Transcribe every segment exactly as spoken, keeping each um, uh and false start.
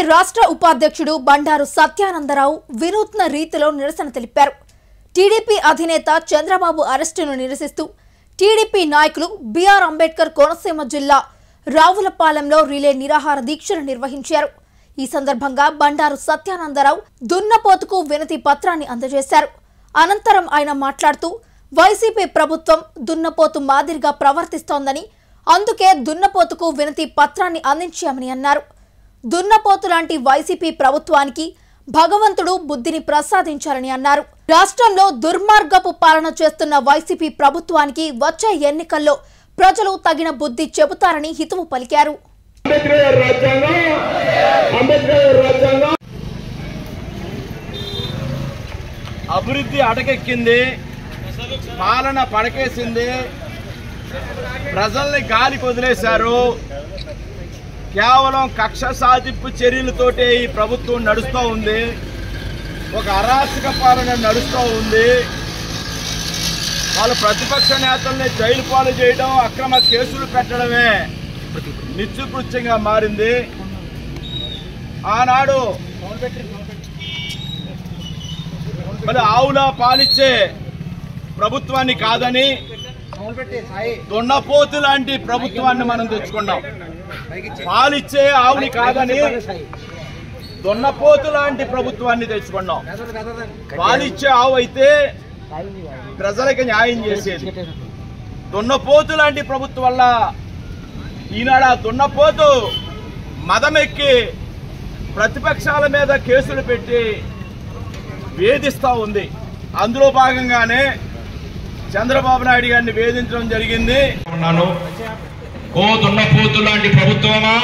రాష్ట్ర ఉపాధ్యక్షుడు బండారు సత్యానందరావు వినూత్న రీతిలో నిరసన తెలిపారు. టీడీపీ అధినేత చంద్రబాబు అరెస్టును నిరసిస్తూ టీడీపీ నాయకులు బిఆర్ అంబేద్కర్ కోనసీమ జిల్లా రావులపాలెంలో రిలే నిరాహార దీక్షలు నిర్వహించారు. ఈ సందర్భంగా బండారు సత్యానందరావు దున్నపోతుకు వినతి పత్రాన్ని అందజేశారు. అనంతరం ఆయన మాట్లాడుతూ వైసీపీ ప్రభుత్వం దున్నపోతు మాదిరిగా ప్రవర్తిస్తోందని, అందుకే దున్నపోతుకు వినతి పత్రాన్ని అందించామని అన్నారు. దున్నపోతు లాంటి వైసీపీ ప్రభుత్వానికి భగవంతుడు బుద్ధిని ప్రసాదించారని అన్నారు. రాష్ట్రంలో దుర్మార్గపు పాలన చేస్తున్న వైసీపీ ప్రభుత్వానికి వచ్చే ఎన్నికల్లో ప్రజలు తగిన బుద్ధి చెబుతారని హితవు పలికారు. అభివృద్ధి అటకెక్కింది, పాలన పడకేసింది, ప్రజల్ని గాలికి వదిలేశారు. కేవలం కక్ష సాధింపు చర్యలతోటే ఈ ప్రభుత్వం నడుస్తూ ఉంది. ఒక అరాచక పాలన నడుస్తూ ఉంది. వాళ్ళ ప్రతిపక్ష నేతల్ని జైలు పాలు చేయడం, అక్రమ కేసులు పెట్టడమే నిత్యకృత్యంగా మారింది. ఆనాడు మరి ఆవుల పాలిచ్చే ప్రభుత్వాన్ని కాదని దొన్నపోతు లాంటి ప్రభుత్వాన్ని మనం తెచ్చుకున్నాం. పాలిచ్చే ఆవుని కాదని దొన్నపోతు లాంటి ప్రభుత్వాన్ని తెచ్చుకున్నాం. పాలిచ్చే ఆవు అయితే ప్రజలకు న్యాయం చేసేది. దొన్నపోతు లాంటి ప్రభుత్వం వల్ల ఈనాడు ఆ దున్నపోతు మదమెక్కి ప్రతిపక్షాల మీద కేసులు పెట్టి వేధిస్తూ ఉంది. అందులో భాగంగానే చంద్రబాబు నాయుడు గారిని వేధించడం జరిగింది. ఓ దున్నపోతు లాంటి ప్రభుత్వమా,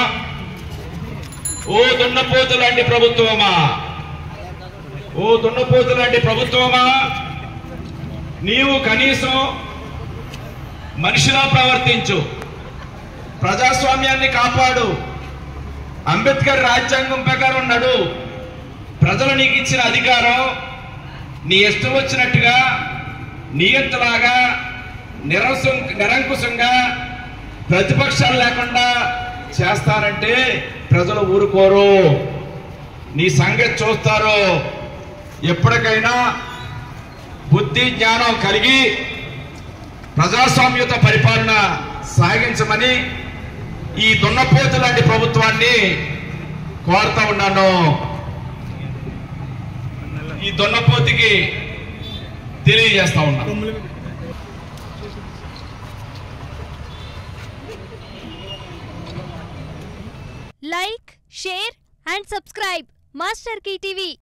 ఓ దున్నపోతు లాంటి ప్రభుత్వమా, ఓ దున్నపోతు లాంటి ప్రభుత్వమా, నీవు కనీసం మనిషిలా ప్రవర్తించు, ప్రజాస్వామ్యాన్ని కాపాడు, అంబేద్కర్ రాజ్యాంగం ప్రకారం నడు. ప్రజలు నీకు ఇచ్చిన అధికారం నీ ఇష్టం వచ్చినట్టుగా నియంతలాగా నిరంశం నిరంకుశంగా ప్రతిపక్షాలు లేకుండా చేస్తారంటే ప్రజలు ఊరుకోరు, నీ సంగతి చూస్తారు. ఎప్పటికైనా బుద్ధి జ్ఞానం కలిగి ప్రజాస్వామ్యత పరిపాలన సాగించమని ఈ దున్నపోతు లాంటి ప్రభుత్వాన్ని కోరుతా ఉన్నాను. ఈ దున్నపోతుకి తెలియజేస్తా ఉన్నాను. Like, share and subscribe master key TV.